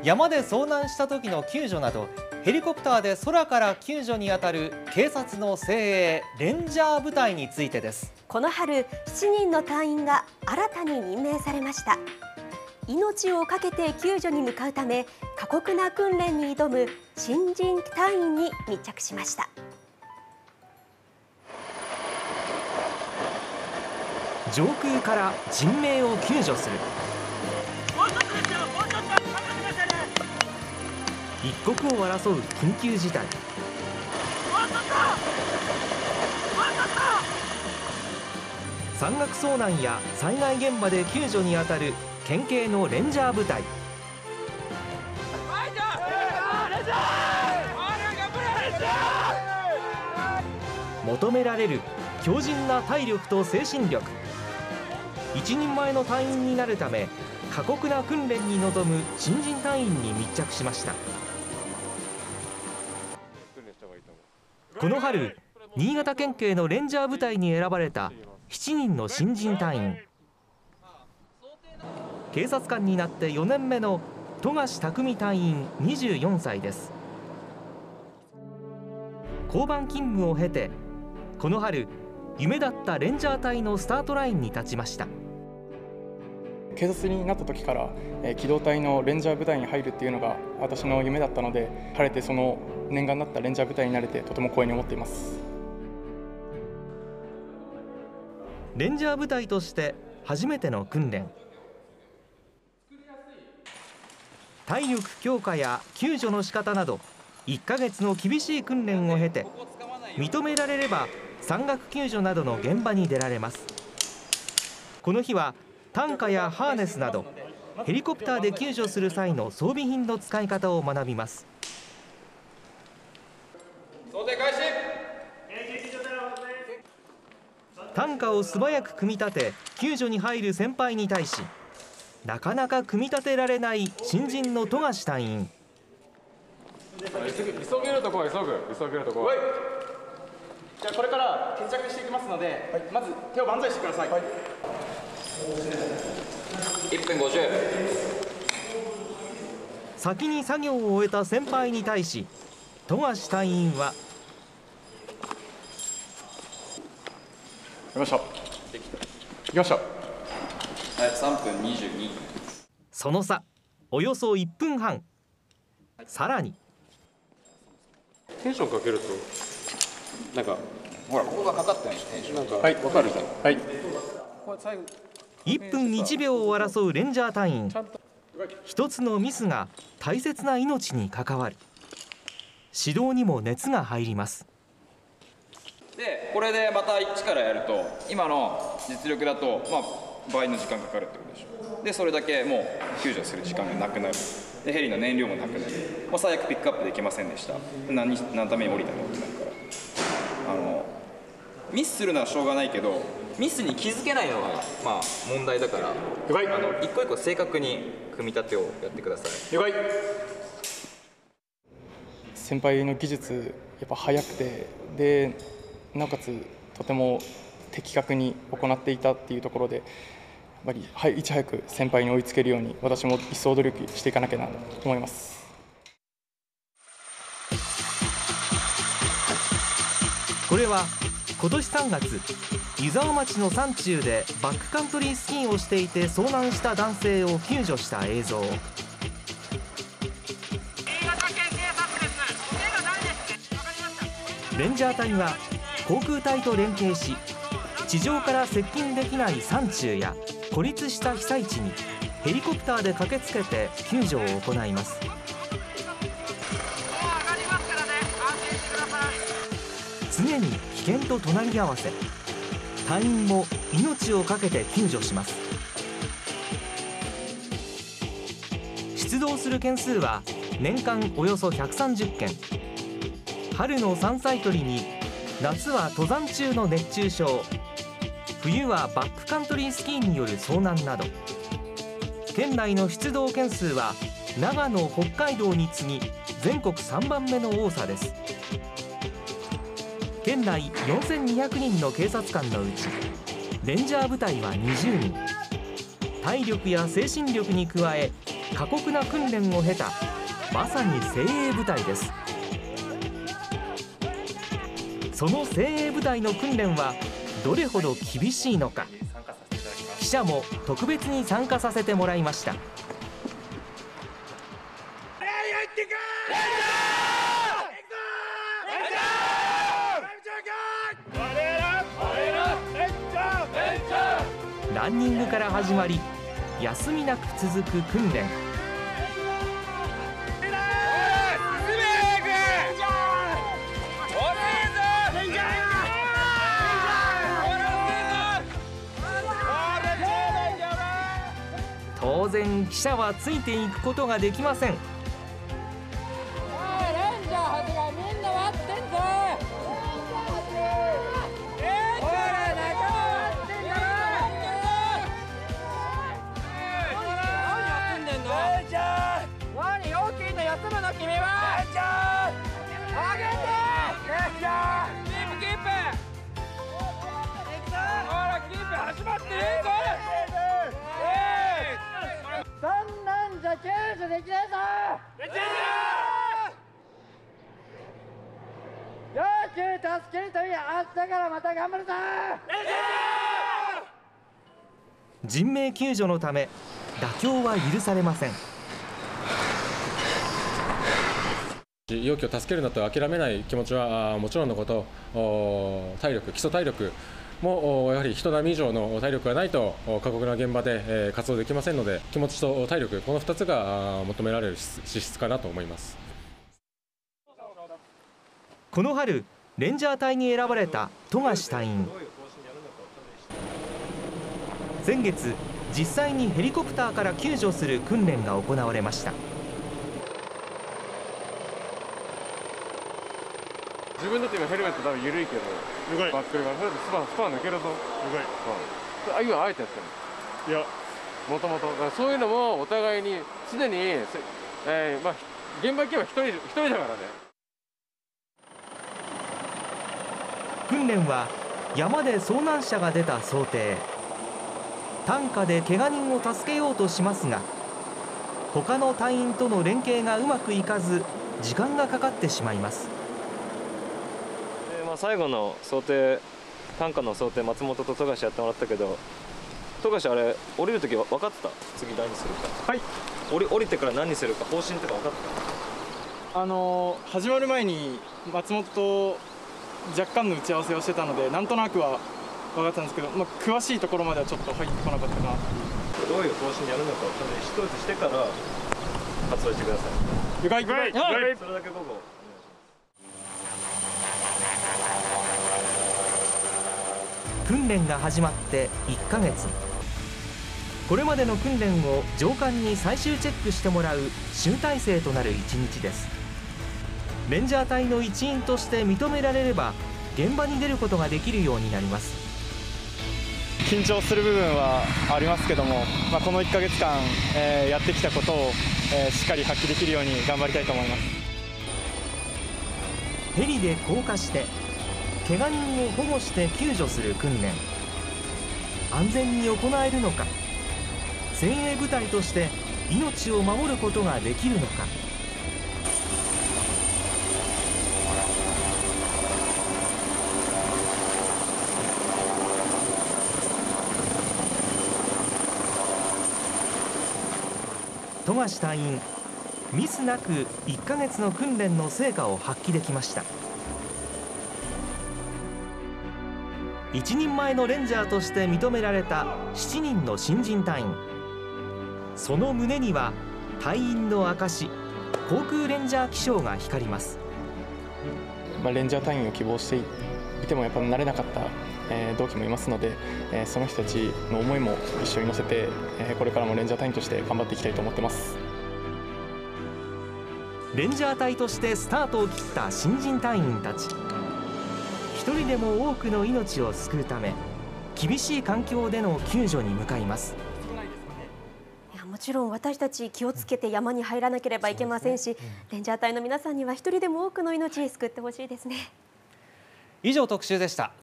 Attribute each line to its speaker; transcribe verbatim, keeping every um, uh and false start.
Speaker 1: 山で遭難した時の救助など、ヘリコプターで空から救助に当たる警察の精鋭レンジャー部隊についてです。
Speaker 2: この春、しちにんの隊員が新たに任命されました。命を懸けて救助に向かうため、過酷な訓練に挑む新人隊員に密着しました。
Speaker 3: 上空から人命を救助する。一刻を争う緊急事態。山岳遭難や災害現場で救助に当たる県警のレンジャー部隊。求められる強靭な体力と精神力。一人前の隊員になるため過酷な訓練に臨む新人隊員に密着しました。この春、新潟県警のレンジャー部隊に選ばれたしちにんの新人隊員。警察官になってよねんめの富樫匠隊員にじゅうよんさいです。交番勤務を経て、この春夢だったレンジャー隊のスタートラインに立ちました。
Speaker 4: 警察になった時から、えー、機動隊のレンジャー部隊に入るっていうのが私の夢だったので、晴れてその念願だったレンジャー部隊になれてとても光栄に思っています。
Speaker 3: レンジャー部隊として初めての訓練。体力強化や救助の仕方などいっかげつの厳しい訓練を経て、認められれば山岳救助などの現場に出られます。この日は担架やハーネスなどヘリコプターで救助する際の装備品の使い方を学びます。
Speaker 5: 想定開始。
Speaker 3: 担架を素早く組み立て救助に入る先輩に対し、なかなか組み立てられない新人の富樫隊員。
Speaker 5: 急げるとこは急ぐ急げるとこは。
Speaker 6: じゃあこれから決着していきますので、はい、まず手を万歳してください。はい、
Speaker 5: いっぷんごじゅう。
Speaker 3: 先に作業を終えた先輩に対し、富樫隊員は。
Speaker 4: やりました。できた。行きました。
Speaker 5: はい、さんぷんにじゅうに。
Speaker 3: その差およそいっぷんはん。さらに
Speaker 7: テンションかけるとなんか
Speaker 5: ほらここがかかったよね、テンション。
Speaker 7: なんかはいわかるじゃん。はい。
Speaker 3: いっぷんいちびょうを争うレンジャー隊員。一つのミスが大切な命に関わる。指導にも熱が入ります。
Speaker 5: でこれでまた一からやると今の実力だとまあ倍の時間かかるってことでしょ。でそれだけもう救助する時間がなくなる。でヘリの燃料もなくなる。もう最悪ピックアップできませんでした。何に何のために降りたのってなるから、あのミスするのはしょうがないけどミスに気づけないのがまあ問題だから、あの一個一個正確に組み立てをやってください。
Speaker 4: 了解。先輩の技術やっぱ速くて、でなおかつとても的確に行っていたっていうところで、やっぱり、はい、いち早く先輩に追いつけるように私も一層努力していかなきゃなと思います。
Speaker 3: これは今年さんがつ、湯沢町の山中でバックカントリースキーをしていて遭難した男性を救助した映像。レンジャー隊は航空隊と連携し、地上から接近できない山中や孤立した被災地にヘリコプターで駆けつけて救助を行います。常に危険と隣り合わせ、隊員も命を懸けて救助します。出動する件数は年間およそひゃくさんじゅっけん。春の山菜採りに夏は登山中の熱中症、冬はバックカントリースキーによる遭難など、県内の出動件数は長野、北海道に次ぎ全国さんばんめの多さです。県内よんせんにひゃくにんの警察官のうちレンジャー部隊はにじゅうにん。体力や精神力に加え過酷な訓練を経たまさに精鋭部隊です。その精鋭部隊の訓練はどれほど厳しいのか、記者も特別に参加させてもらいました。ランニングから始まり、休みなく続く訓練。当然記者はついていくことができません。
Speaker 8: できないぞ。できないぞ。よし、助けるといい。明日からまた頑張るぞ。
Speaker 3: 人命救助のため妥協は許されません。
Speaker 7: 容器を助けるなと諦めない気持ちはもちろんのこと、体力、基礎体力もやはり人並み以上の体力がないと過酷な現場で活動できませんので、気持ちと体力、このふたつが求められる資質かなと思います。
Speaker 3: この春レンジャー隊に選ばれた富樫隊員。先月実際にヘリコプターから救助する訓練が行われました。
Speaker 7: 自分だって今ヘルメット多分緩いけど、バックルがそれでスパンスパン抜けるぞ。あ、今あえてやってる。いや、もともとそういうのもお互いにすでに、えー、まあ現場行けば一人一人だからね。
Speaker 3: 訓練は山で遭難者が出た想定。担架で怪我人を助けようとしますが、他の隊員との連携がうまくいかず時間がかかってしまいます。
Speaker 9: 最後の想定、担架の想定、松本と富樫やってもらったけど、富樫あれ降りるときは分かってた？次何するか。はい。降り降りてから何するか方針とか分かって
Speaker 6: た？あの始まる前に松本と若干の打ち合わせをしてたので、なんとなくは分かったんですけど、まあ、詳しいところまではちょっと入ってこなかったかなっていう。
Speaker 9: どういう方針でやるのかを一つしてから発動してください。
Speaker 6: 了解。了解。
Speaker 9: はい。それだけ午後。
Speaker 3: 訓練が始まっていっかげつ。これまでの訓練を上官に最終チェックしてもらう集大成となる一日です。レンジャー隊の一員として認められれば現場に出ることができるようになります。
Speaker 6: 緊張する部分はありますけども、まあ、このいっかげつかん、えー、やってきたことを、えー、しっかり発揮できるように頑張りたいと思います。
Speaker 3: ヘリで降下して怪我人を保護して救助する訓練。安全に行えるのか、精鋭部隊として命を守ることができるのか。富樫隊員、ミスなくいっかげつの訓練の成果を発揮できました。一人前のレンジャーとして認められたしちにんの新人隊員。その胸には隊員の証、航空レンジャー記章が光ります。
Speaker 4: まあ、レンジャー隊員を希望していてもやっぱ慣れなかった、えー、同期もいますので、えー、その人たちの思いも一緒に乗せて、えー、これからもレンジャー隊員として頑張っていきたいと思ってます。
Speaker 3: レンジャー隊としてスタートを切った新人隊員たち。一人でも多くの命を救うため厳しい環境での救助に向かいます。
Speaker 2: いや、もちろん私たち気をつけて山に入らなければいけませんし、レンジャー隊の皆さんには一人でも多くの命救ってほしいですね。
Speaker 1: 以上特集でした。